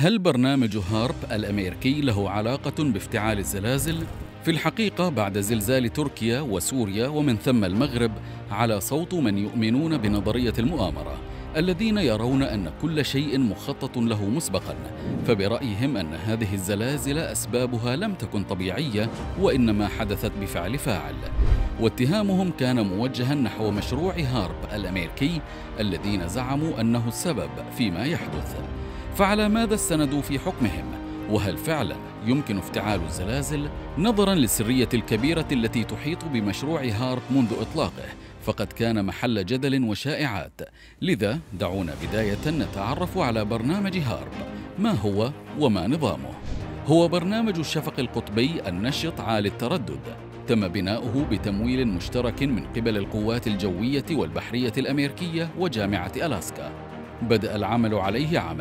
هل برنامج هارب الأمريكي له علاقة بافتعال الزلازل؟ في الحقيقة بعد زلزال تركيا وسوريا ومن ثم المغرب على صوت من يؤمنون بنظرية المؤامرة، الذين يرون أن كل شيء مخطط له مسبقاً، فبرأيهم أن هذه الزلازل أسبابها لم تكن طبيعية وإنما حدثت بفعل فاعل. واتهامهم كان موجهاً نحو مشروع هارب الأمريكي الذين زعموا أنه السبب فيما يحدث. فعلى ماذا استندوا في حكمهم؟ وهل فعلا يمكن افتعال الزلازل؟ نظرا للسرية الكبيرة التي تحيط بمشروع هارب منذ إطلاقه، فقد كان محل جدل وشائعات. لذا دعونا بداية نتعرف على برنامج هارب. ما هو وما نظامه؟ هو برنامج الشفق القطبي النشط عالي التردد، تم بناؤه بتمويل مشترك من قبل القوات الجوية والبحرية الأمريكية وجامعة ألاسكا. بدأ العمل عليه عام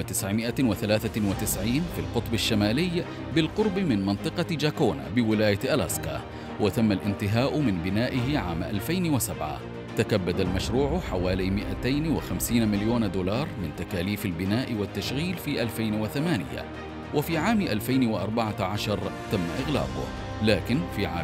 1993 في القطب الشمالي بالقرب من منطقة جاكونا بولاية ألاسكا، وتم الانتهاء من بنائه عام 2007. تكبد المشروع حوالي 250 مليون دولار من تكاليف البناء والتشغيل في 2008، وفي عام 2014 تم إغلاقه. لكن في عام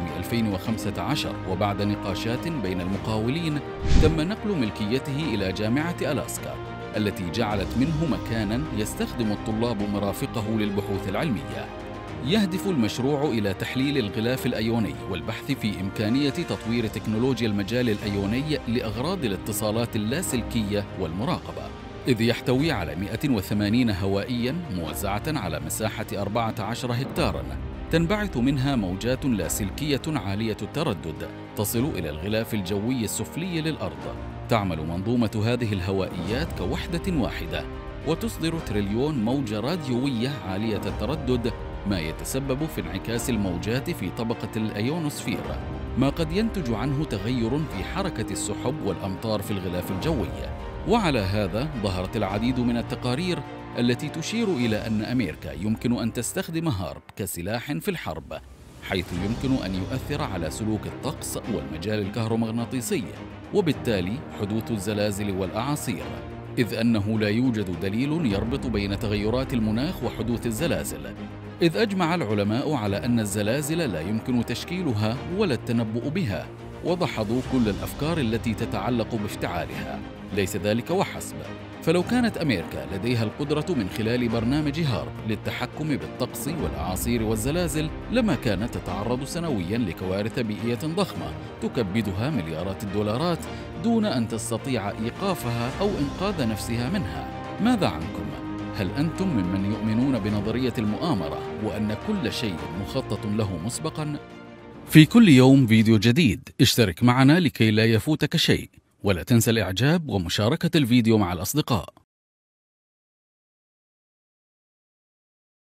2015 وبعد نقاشات بين المقاولين تم نقل ملكيته إلى جامعة ألاسكا، التي جعلت منه مكاناً يستخدم الطلاب مرافقه للبحوث العلمية. يهدف المشروع إلى تحليل الغلاف الأيوني والبحث في إمكانية تطوير تكنولوجيا المجال الأيوني لأغراض الاتصالات اللاسلكية والمراقبة، إذ يحتوي على 180 هوائياً موزعة على مساحة 14 هكتاراً، تنبعث منها موجات لاسلكية عالية التردد تصل إلى الغلاف الجوي السفلي للأرض. تعمل منظومة هذه الهوائيات كوحدة واحدة، وتصدر تريليون موجة راديوية عالية التردد، ما يتسبب في انعكاس الموجات في طبقة الأيونوسفير، ما قد ينتج عنه تغير في حركة السحب والأمطار في الغلاف الجوي. وعلى هذا ظهرت العديد من التقارير التي تشير إلى أن أمريكا يمكن أن تستخدم هارب كسلاح في الحرب، حيث يمكن أن يؤثر على سلوك الطقس والمجال الكهرومغناطيسي، وبالتالي حدوث الزلازل والأعاصير، إذ أنه لا يوجد دليل يربط بين تغيرات المناخ وحدوث الزلازل. إذ أجمع العلماء على أن الزلازل لا يمكن تشكيلها ولا التنبؤ بها، ودحضوا كل الأفكار التي تتعلق بافتعالها. ليس ذلك وحسب، فلو كانت أمريكا لديها القدرة من خلال برنامج هارب للتحكم بالطقس والأعاصير والزلازل، لما كانت تتعرض سنوياً لكوارث بيئية ضخمة تكبدها مليارات الدولارات دون أن تستطيع إيقافها أو إنقاذ نفسها منها. ماذا عنكم؟ هل أنتم ممن يؤمنون بنظرية المؤامرة وأن كل شيء مخطط له مسبقاً؟ في كل يوم فيديو جديد، اشترك معنا لكي لا يفوتك شيء، ولا تنسى الإعجاب ومشاركة الفيديو مع الأصدقاء.